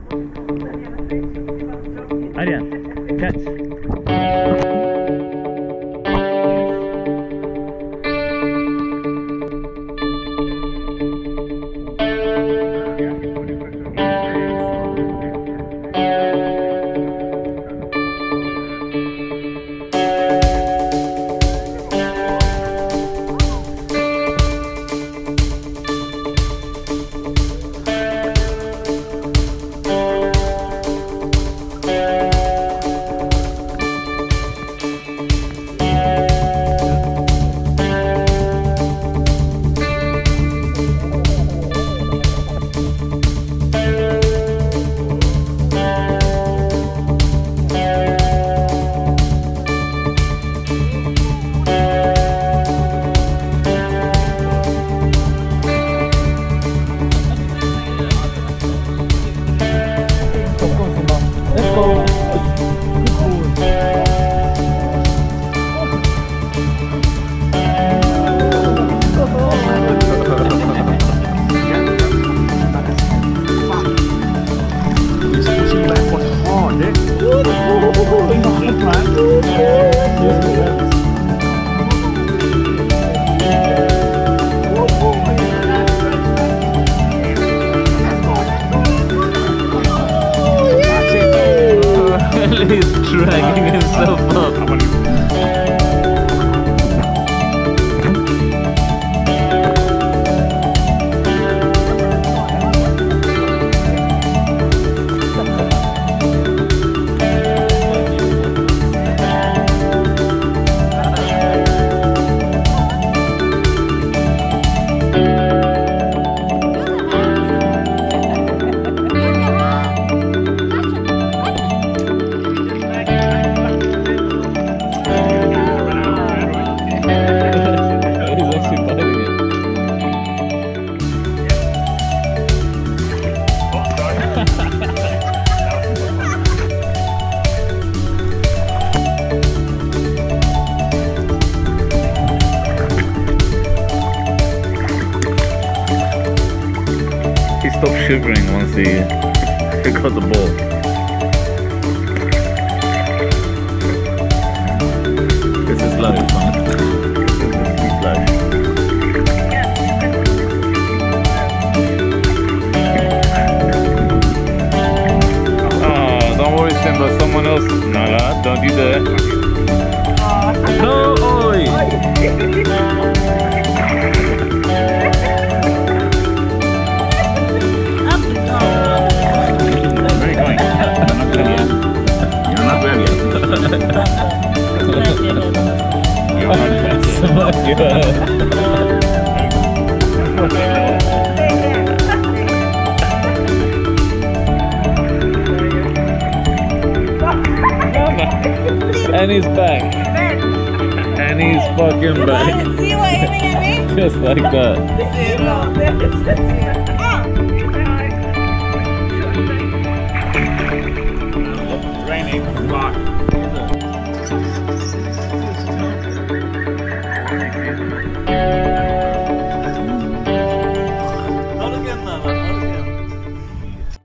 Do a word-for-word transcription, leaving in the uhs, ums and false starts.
Adrian, catch. He's dragging himself up. He stopped shivering once he, he got the ball. This is low, man. This is low. Oh, don't worry, Simba. Someone else. No, no, don't do that. No, oi! And he's back. And he's fucking back. See what aiming at me? Just like that. Raining rock.